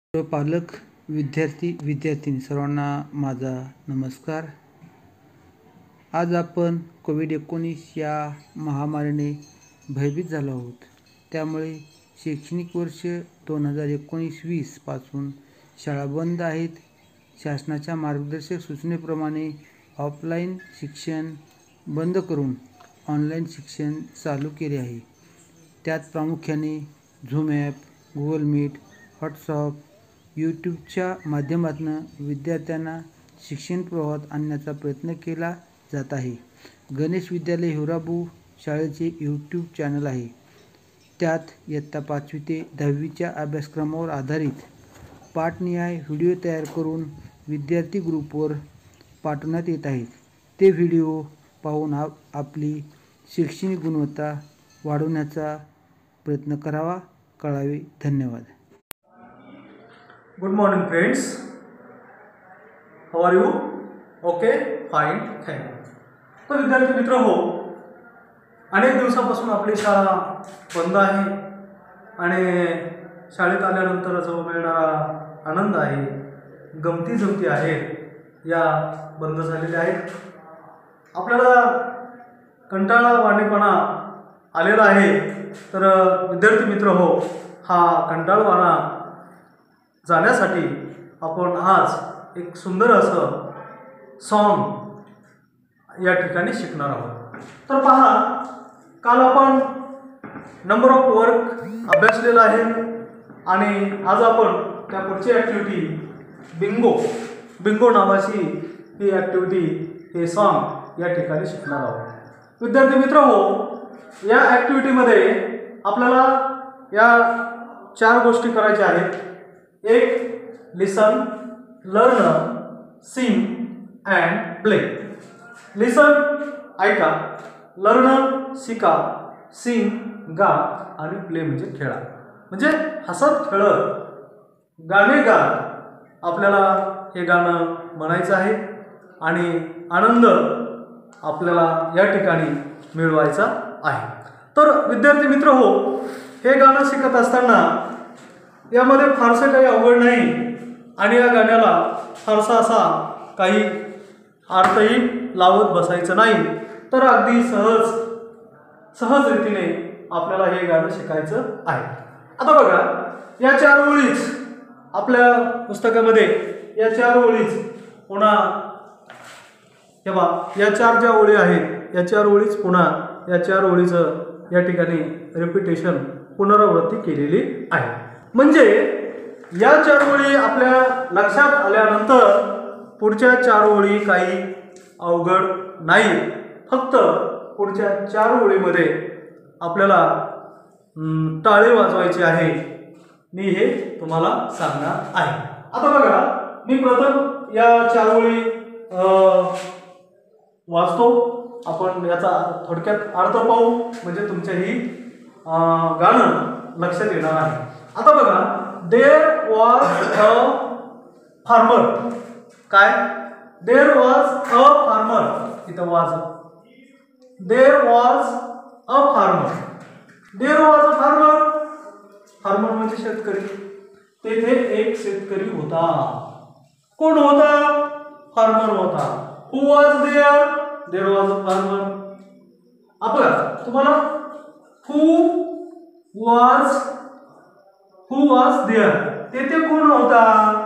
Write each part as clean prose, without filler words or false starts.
सर्व पालक, विद्यार्थी सर्वांना माझा नमस्कार। आज आपण कोविड-19 या महामारीने भयभीत झालो आहोत। त्यामुळे शैक्षणिक वर्ष 2019-20 पासून शाळा बंद आहेत। शासनाच्या मार्गदर्शक सूचनेप्रमाणे ऑफलाईन शिक्षण बंद करून ऑनलाईन शिक्षण चालू केले आहे। त्यात प्रामुख्याने zoom app, Google meet, WhatsApp, यूट्यूबच्या माध्यमातून विद्यार्थ्यांना शिक्षण प्रवाहात आणण्याचा प्रयत्न केला जात आहे। गणेश विद्यालय हिवराबू शाळेचे यूट्यूब चॅनल आहे। त्यात इयत्ता 5वी ते 10वीच्या अभ्यासक्रमावर आधारित पाठनिहाय व्हिडिओ तयार करून विद्यार्थी ग्रुपवर पाठवण्यात येत आहेत। ते व्हिडिओ पाहून आपली शैक्षणिक गुणवत्ता वाढवण्याचा प्रयत्न करावा। कळावे। धन्यवाद। Good morning friends, how are you? Okay, fine, thank you. तो विद्यार्थी मित्र हो, अनेक दिवसापासून आपली शाळा बंद आहे आणि शाळेत आल्यानंतर जो मिळणारा आनंद आहे, गमती जमती आहेत, या बंद झालेल्या आहेत। आपल्याला कंटाळवाणेपणा आलेला आहे। तर विद्यार्थी मित्र हो, हा कंटाळवाणा जाण्यासाठी आपण आज एक सुंदर असं सॉन्ग या ठिकाणी शिकणार आहोत। तर पहा, काल आपण नंबर ऑफ वर्क अभ्यासलेला आहे आणि आज आपण त्या पुढची ॲक्टिव्हिटी बिंगो नावाची ही ॲक्टिव्हिटी, हे सॉन्ग या ठिकाणी शिकणार आहोत। विद्यार्थी मित्र हो, या ॲक्टिव्हिटीमध्ये आपल्याला या 4 गोष्टी करायच्या आहेत। एक, listen, learn, sing and play. Listen ऐका, लर्न शिका, सिंग गा आणि प्ले म्हणजे खेळा। म्हणजे हसत खेळत गाणे गात आपल्याला हे गाणं म्हणायचं आहे आणि आनंद आपल्याला या ठिकाणी मिळवायचा आहे। तर विद्यार्थी मित्र हो, हे गाणं शिकत असताना यामध्ये फारसं काही अवघड नाही आणि या गाण्याला फारसा असा काही अर्थही लावत बसायचं नाही। तर अगदी सहज रीतीने आपल्याला हे गाणं शिकायचं आहे। आता बघा, या 4 ओळीच आपल्या पुस्तकामध्ये, या 4 ओळीच पुन्हा हे बघा, या 4 ज्या ओळी आहेत, या 4 ओळीच पुन्हा या 4 ओळीचं या ठिकाणी रिपिटेशन, पुनरावृत्ती केलेली आहे। म्हणजे या 4 ओळी आपल्या लक्षात आल्यानंतर पुढच्या 4 ओळी काही अवघड नाही। फक्त पुढच्या 4 ओळीमध्ये आपल्याला टाळे वाजवायचे आहे, मी हे तुम्हाला सांगणार आहे। आता बघा, मी प्रथम या 4 ओळी वाचतो, आपण याचा थोडक्यात अर्थ पाहू, म्हणजे तुमच्याही गाणं लक्षात येणार आहे। आता बघा, देयर वॉज अ फार्मर। काय? There was a farmer. इथं was, there was a farmer. There was a farmer, farmer म्हणजे शेतकरी। तेथे एक शेतकरी होता। कोण होता? फार्मर होता। Who was there? There was a farmer. आपण तुम्हाला हु वॉज देयर, तेथे कोण होता?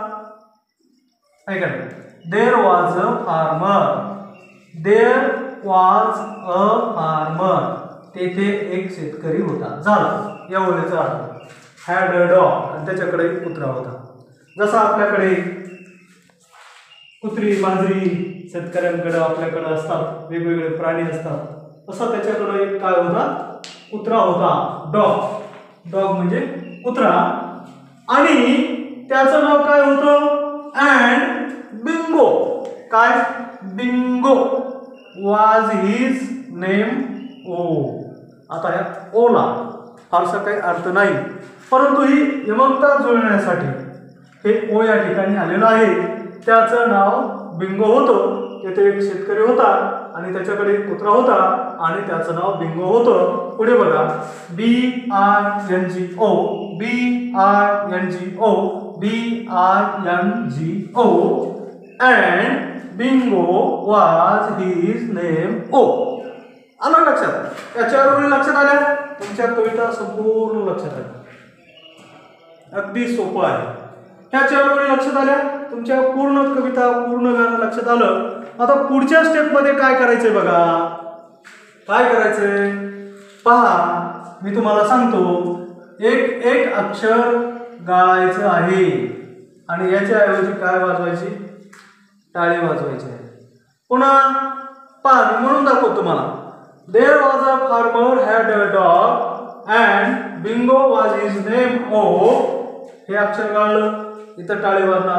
ऐका, there was a farmer. There was a farmer, तेथे एक शेतकरी होता। झालं या ओळीचा अर्थ। हॅड अ डॉग, आणि त्याच्याकडे एक कुत्रा होता। जसं आपल्याकडे कुत्री, मांजरी शेतकऱ्यांकडे आपल्याकडे असतात, वेगवेगळे प्राणी असतात, तसा त्याच्याकडे एक काय होता? कुत्रा होता। डॉग म्हणजे कुत्रा, आणि त्याचं नाव काय होतं? And bingo. काय? Bingo was his name. O, आता या ओला फारसा काही अर्थ नाही, परंतु ही यमकता जुळण्यासाठी हे ओ या ठिकाणी आलेलं आहे। त्याचं नाव बिंगो होतं। तेथे एक शेतकरी होता आणि त्याच्याकडे एक कुत्रा होता आणि त्याचं नाव बिंगो होतं। पुढे बघा, BINGO B-I-N-G-O, B-I-N-G-O, and Bingo was his name. O. आलं लक्षात? या चार ओळी लक्षात आल्या, तुमच्या कविता संपूर्ण लक्षात आल्या. अगदी सोपं आहे. ह्या चार ओळी लक्षात आल्या, तुमच्या पूर्ण कविता पूर्ण गाणं लक्षात आलं. आता पुढच्या स्टेपमध्ये काय करायचंय बघा. काय करायचंय पहा, मी तुम्हाला सांगतो. एक एक अक्षर गाळायचं आहे आणि याच्याऐवजी काय वाजवायची, टाळी वाजवायची आहे. पुन्हा पहा, मी म्हणून दाखवतो तुम्हाला. There was a farmer had a dog and Bingo was his name. O. हे अक्षर गाळलं, इथं टाळी वाजणार.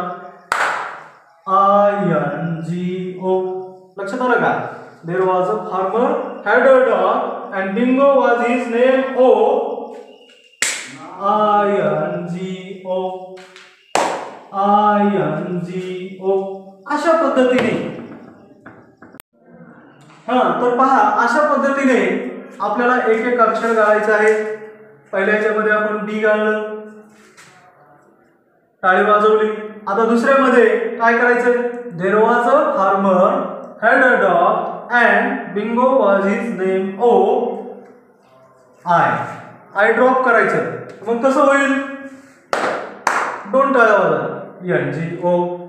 I-N-G-O. लक्षात आलं का? There was a farmer had a dog and Bingo was his name. O. I-N-G-O. I-N-G-O. अशा पद्धतीने. तर पहा, अशा पद्धतीने आपल्याला एक एक अक्षर गाळायचं आहे. पहिल्या याच्यामध्ये आपण बी गाळलं, टाळी वाजवली. आता दुसऱ्यामध्ये काय करायचं? There was a farmer had a dog and bingo was his name. O. I drop करायचं. मग कसं होईल? दोन टाळ्या वाजवा. N-G-O.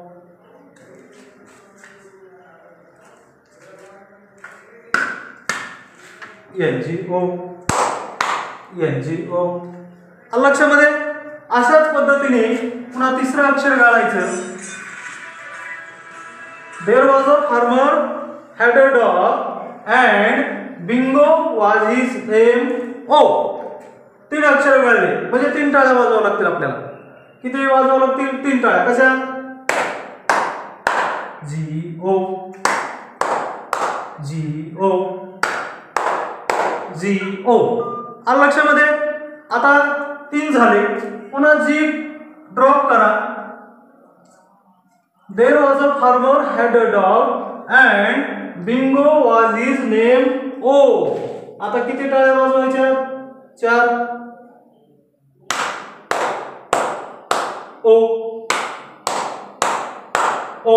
N-G-O. N-G-O. लक्षामध्ये. अशाच पद्धतीने पुन्हा तिसरं अक्षर गाळायचं. There was a farmer had a dog and bingo was his name. O. तीन अक्षर गाळले म्हणजे तीन टाळ्या वाजवावं लागतील आपल्याला. किती वाजवावं लागतील? तीन टाळ्या. कशा? G-O. G-O. G-O. आलं लक्षामध्ये. आता तीन झाले. पुन्हा जी ड्रॉप करा. There was a farmer had a dog and bingo was his name. O. आता किती टाळ्या वाजवायच्या? चार. ओ. ओ.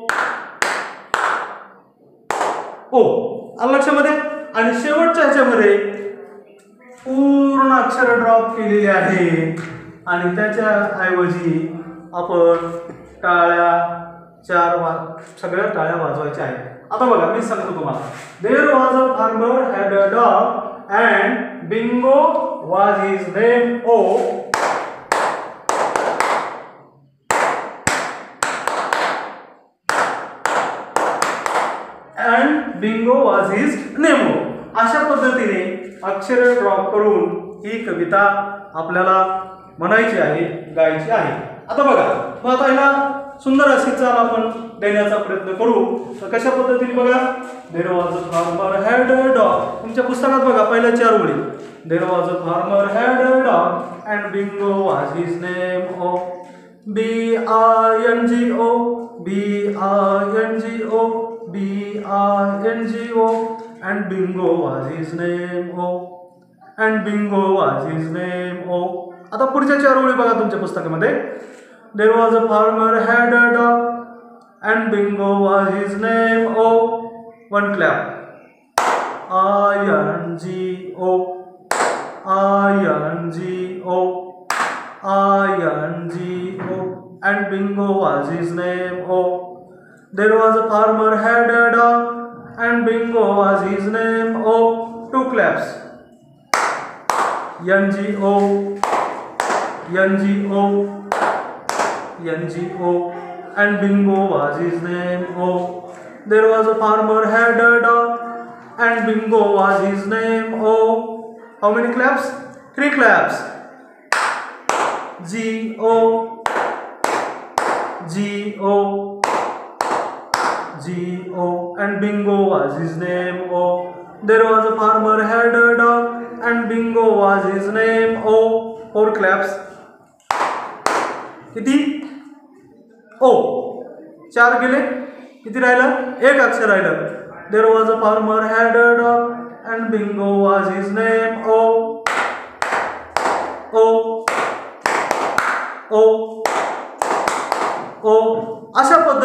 ओ. आलं लक्षामध्ये. आणि शेवटच्या ह्याच्यामध्ये पूर्ण अक्षर ड्रॉप केलेली आहे आणि त्याच्या ऐवजी आपण टाळ्या सगळ्या टाळ्या वाजवायच्या आहेत. आता बघा, मी सांगतो तुम्हाला. There was a farmer had a dog and bingo was his name. O. And bingo was his name. O. अशा पद्धतीने अक्षर ड्रॉप करून ही कविता आपल्याला म्हणायची आहे, गायची आहे. आता बघा, मग आता ह्याला सुंदर अशी चाल आपण देण्याचा प्रयत्न करू. तर कशा पद्धतीने बघा. There was a farmer had a dog. तुमच्या पुस्तकात बघा पहिल्या चार ओळी. There was a farmer had a dog and bingo was his name. O. B-I-N-G-O. B-I-N-G-O. B-I-N-G-O. and Bingo was his name. O. and Bingo was his name. O. आता पुढच्या चार ओळी बघा तुमच्या पुस्तकामध्ये. There was a farmer had a dog and Bingo was his name. O. One clap. I-N-G-O. I-N-G-O. I-N-G-O. and Bingo was his name. O. There was a farmer had a dog and Bingo was his name. O. Two claps. N-G-O. N-G-O. N-G-O. and Bingo was his name. O. There was a farmer had a dog and Bingo was his name. O. How many claps? Three claps. G-O. G-O. G-O. and Bingo was his name. O. There was a farmer had a dog and Bingo was his name. O. Four claps. किती? ओ. चार गेले. किती राहिलं? एक अक्षर राहिलं. There was a farmer had a dog and Bingo was his name. O. O.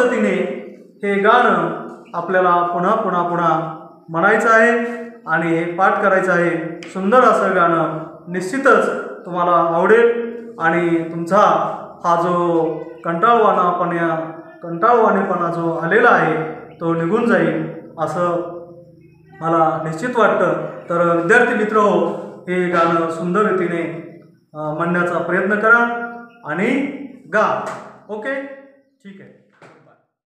पद्धतीने हे गाणं आपल्याला पुन्हा पुन्हा पुन्हा म्हणायचं आहे आणि हे पाठ करायचं आहे. सुंदर असं गाणं निश्चितच तुम्हाला आवडेल आणि तुमचा हा जो कंटाळवाणेपणा जो आलेला आहे तो निघून जाईल असं मला निश्चित वाटतं. तर विद्यार्थी मित्र हो, हे गाणं सुंदर रीतीने म्हणण्याचा प्रयत्न करा आणि गा. ओके, ठीक आहे.